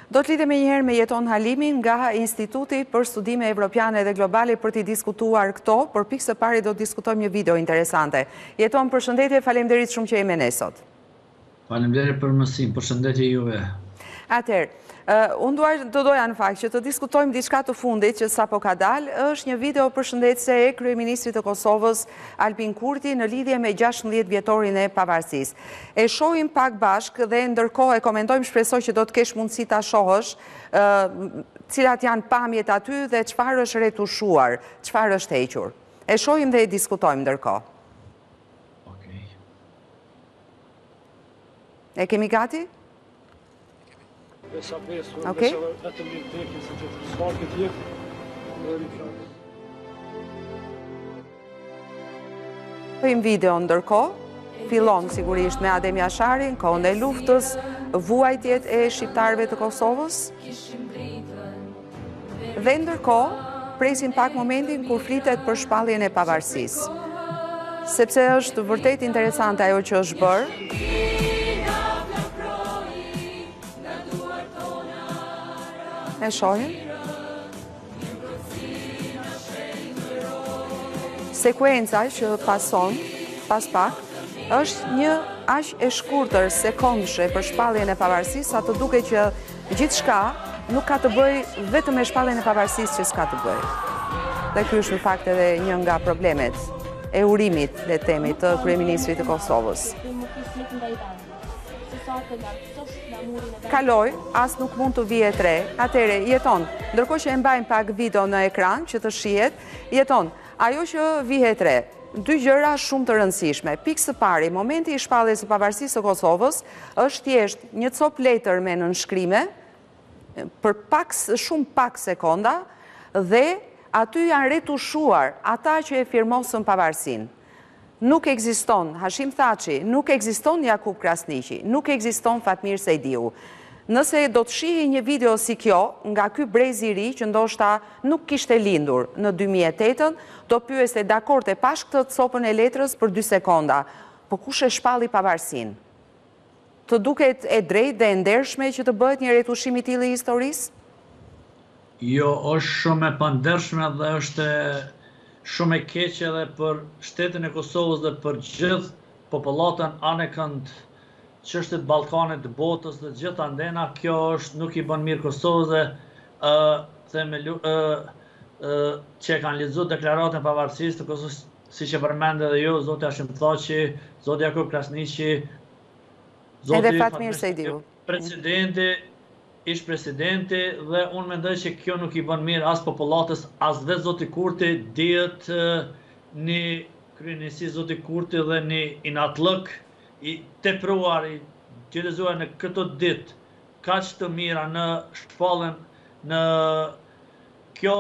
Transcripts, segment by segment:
Do të lidhemi njëherë me Jeton Halimin nga Instituti për Studime Evropiane dhe Globale për t'i diskutuar këto, por pikë së pari do të diskutojmë një video interesante. Jeton, përshëndetje, faleminderit shumë që jemi ne sot. Faleminderit për mësim, përshëndetje juve. Atëherë, unë doja në fakt që të diskutojmë diçka të fundit që sapo ka dalë, është një video përshëndetëse e kryeministrit të Kosovës Albin Kurti në lidhje me 16 vjetorin e pavarësisë. E shohim pak bashkë dhe ndërkohë e komentojmë, shpresoj që do të kesh mundësi ta shohësh cilat janë pamjet aty dhe çfarë është retushuar, çfarë është hequr. E shohim dhe e diskutojmë ndërkohë. Okej. E kemi gati? Okej. Pëjmë video ndërkohë, fillon sigurisht me Adem Jasharin, kohën e luftës, vuajtjet e shqiptarëve të Kosovës. Dhe ndërkohë, presim pak momentin kur flitet për shpalljen e pavarësisë. Sepse është vërtet interesante ajo që është bërë. E shohim. Sekuenca që pason, pas pak, është një aq e shkurtër sekondëshe për shpalljen e pavarësisë, sa të duket që gjithçka nuk ka të bëjë vetëm me shpalljen e pavarësisë që s'ka të bëjë. Dhe ky është në fakt edhe një nga problemet e urimit, le të themi, të kryeministrit të Kosovës. Kaloj, as nuk mund të vihet re. Atëre, Jeton, ndërkohë që e mbajmë pak video në ekran që të shihet, Jeton, ajo që vihet re, dy gjëra shumë të rëndësishme. Pikë së pari, momenti i shpalljes së pavarësisë së Kosovës është thjesht një cop letër me nënshkrime për shumë pak sekonda dhe aty janë retushuar ata që e firmosën pavarësinë. Nuk ekziston Hashim Thaçi, nuk ekziston Jakub Krasniqi, nuk ekziston Fatmir Sejdiu. Nëse do të shihi një video si kjo, nga ky brez i ri që ndoshta nuk kishte lindur në 2008, do pyeste dakord e pash këtë copën e letrës për 2 sekonda, po kush e shpalli pavarësinë? Të duket e drejtë dhe e ndershme që të bëhet një retushim i tillë i historisë? Jo, është shumë e pandershme dhe është shumë e keqe edhe për shtetin e Kosovës dhe për gjithë popullatën anëkënd çështjet Ballkanit të botës dhe gjithë andena. Kjo është nuk i bën mirë Kosovës dhe që kanë lexuar deklaratën e pavarësisë të Kosovës, siç e përmendë edhe ju, zoti Hashim Thaçi, zoti Jakub Krasniqi, zoti Fatmir Sejdiu, ish presidenti, dhe unë mendoj që kjo nuk i bën mirë as popullatës, as vetë zoti Kurti. Dihet një kryenisi zoti Kurti dhe një inatlëk i tepruar, i gjelezuar në këtë ditë kaq të mira në shpallën në kjo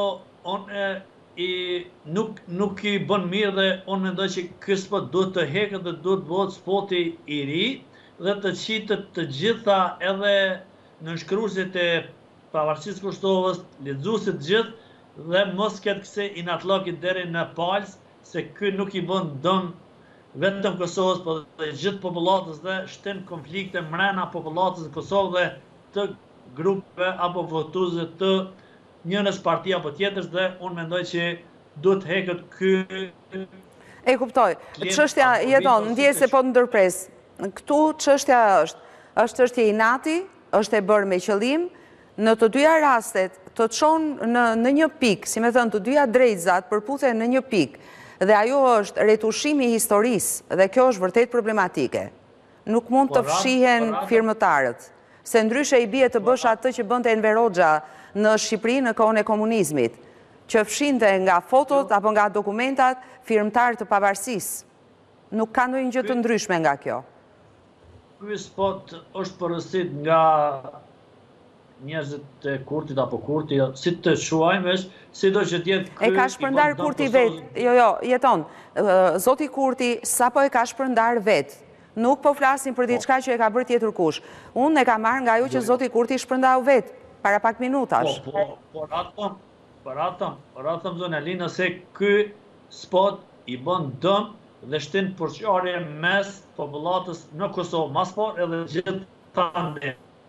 nuk i bën mirë dhe unë mendoj që ky spot duhet të heket dhe duhet bëhet spoti i ri dhe të qitet të gjitha edhe nënshkruesit e pavarësisë Kosovës, lexuesit gjithë dhe mos ketë këse inatlokit deri në palës, se ky nuk i bën dëm vetëm Kosovës, por dhe gjithë popullatës dhe shtin konflikte mrena popullatës e Kosovës dhe të grupeve apo votuesve të njënës parti apo tjetrës dhe unë mendoj që duhet heket ky. E kuptoj. Çështja Jeton, ndjes se po të ndërpres. Këtu çështja është çështje inati, është e bërë me qëllim, në të dyja rastet të çon në një pikë, si me thënë të dyja drejtëzat përputhen në një pikë, dhe ajo është retushimi i historisë, dhe kjo është vërtet problematike. Nuk mund të fshihen firmëtarët, se ndryshe i bie të bësh atë që bënte Enver Hoxha në Shqipëri në kohën e komunizmit, që fshinte nga fotot apo nga dokumentat firmëtarë të pavarësisë. Nuk ka ndonjë gjë të ndryshme nga kjo. Ky spot është porositur nga njerëzit e Kurtit apo Kurti, si të quajmë, sido që të jetë ky. E ka shpërndar Kurti vetë. Jo, Jeton. Zoti Kurti sapo e ka shpërndar vetë. Nuk po flasim për diçka që e ka bërë tjetër kush. Unë e kam marrë nga ajo që zoti Kurti shpërndau vetë para pak minutash. Por atëm zonë Alina, se ky spot i bën dëm dhe shtin përqarje mes popullatës në Kosovë, mas por edhe gjithë të ndë.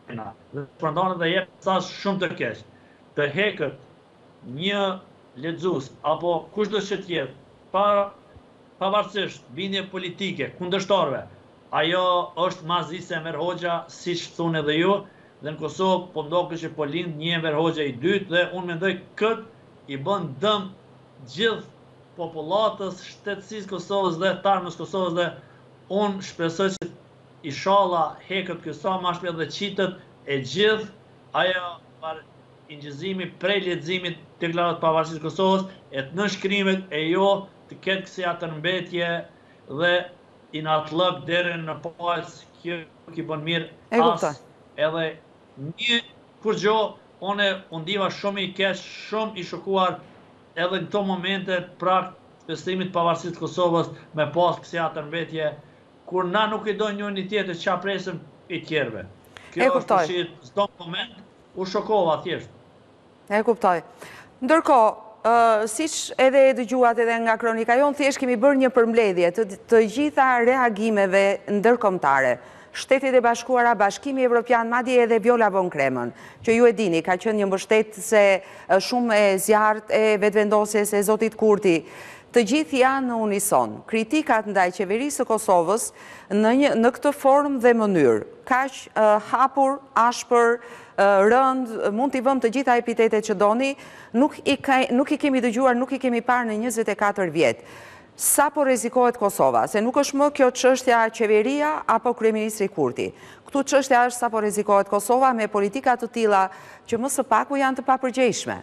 Dhe shpërndanë dhe jep mesazh shumë të keq. Të hekët një lexues apo kushdo që tjetë, pavarësisht bindje politike, kundërshtarëve, ajo është mazise Enver Hoxha, siç thonë edhe ju, dhe në Kosovë po ndoket që po lind një Enver Hoxha i dytë dhe unë mendoj këtë i bën dëm gjithë popullatës, shtetësisë Kosovës dhe tarmës Kosovës dhe unë shpresoj që inshallah hekët kësa mashpja dhe qitët e gjithë ajo ingjëzimi prej leximit të deklaratë pavarësisë Kosovës e të nënshkrimit e jo të ketë kësi atërmbetje dhe i natlëp deri në palës kjo ki bën mirë as edhe një kur gjo une undiva shumë i kesh, shumë i shokuar edhe në këto momente pra festimit pavarësisë Kosovës me pas kësi atërmbetje kur na nuk i dojnë një një tjetër që apresim i tjerve. Kjo është përshirë s'do moment u shokova thjesht. E kuptoj. Ndërko, siç edhe e dëgjuat edhe nga kronika jonë, thjesht kemi bërë një përmbledhje të gjitha reagimeve ndërkombëtare. Shtetet e Bashkuara, Bashkimi Evropian, madje edhe Viola von Kramon, që ju e dini, ka qenë një mbështetëse shumë e zjarrt e vetëvendosjes e zotit Kurti. Të gjithë janë në unison. Kritikat ndaj qeverisë së Kosovës në këtë formë dhe mënyrë. Kaq hapur, ashpër, rënd, mund t'i vëmë të gjitha epitetet që doni, nuk i kemi dëgjuar, nuk i kemi parë në 24 vjetë. Sa po rrezikohet Kosova? Se nuk është më kjo çështja qeveria apo kryeministri Kurti. Këtu çështja është sa po rrezikohet Kosova me politika të tilla që më së paku janë të papërgjegjshme.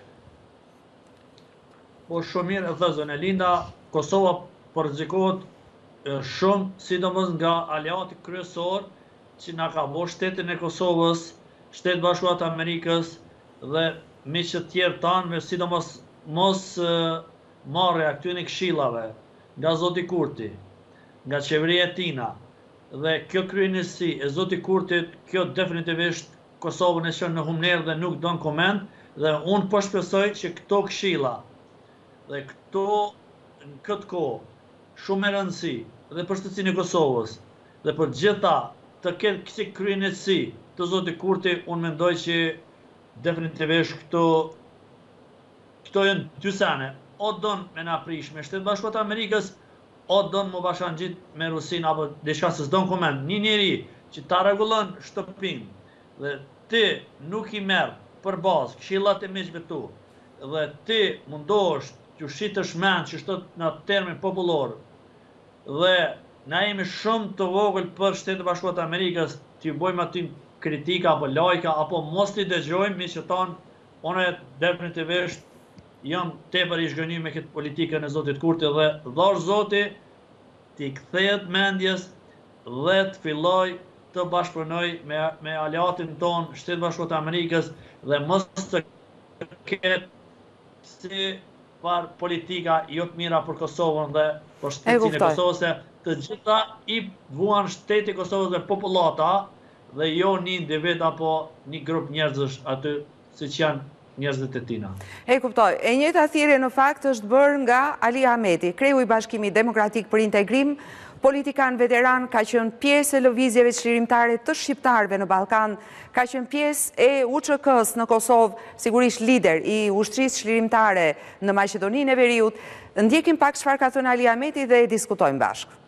Po shumë mirë e thëzën e Linda, Kosova po rrezikohet shumë, sidomos nga aleati kryesor që na ka bërë shtetin e Kosovës, Shtetet Bashkuara të Amerikës dhe miqët tjerë tanë, sidomos mos marrja këtyre këshillave nga zoti Kurti, nga qeveria e tina dhe kjo kryeniësi e zoti Kurtit, kjo definitivisht Kosovën e shon në humner dhe nuk don koment dhe unë po shpresoj që këto këshilla dhe këto në këtë kohë shumë e rëndësi dhe për shtetësinë e Kosovës dhe për gjitha të ketë kësi kryeniësi të zoti Kurti, unë mendoj që definitivisht këto janë dy sene. O donë me na prish me Shtetet Bashkuara të Amerikës, o donë më bashkangjit me Rusin apo diçka se s'don koment. Një njeri që ta rregullon shtëpinë dhe ti nuk i merr për bazë këshillat e miqve tu dhe ti mundohesh t'ju shitësh mend që shtot në termin popullor dhe na jemi shumë të vogël për Shtetet Bashkuara të Amerikës t'ju bëjmë aty kritika apo lajka apo mos t'i dëgjojmë me që thonë unë definitivisht jam tepër i zhgënjur me këtë politikën e zotit Kurti dhe dhosh zoti t'i kthehet mendjes dhe të filloj të bashkëpunoj me aleatin ton Shtetet Bashkuara të Amerikës dhe mos të ketë si par politika jo të mira për Kosovën dhe për shtetësinë e Kosovës, të gjitha i vuan shteti i Kosovës dhe popullata dhe jo një individ apo një grup njerëzish aty siç janë njerëzit e tina. E kuptoj. E njëjta thirrje në fakt është bërë nga Ali Ahmeti, kreu i Bashkimit Demokratik për Integrim, politikan veteran, ka qenë pjesë e lëvizjeve çlirimtare të shqiptarëve në Ballkan, ka qenë pjesë e UÇK-s në Kosovë, sigurisht lider i ushtrisë çlirimtare në Maqedoninë e Veriut. Ndjekim pak çfarë ka thënë Ali Ahmeti dhe e diskutojmë bashkë.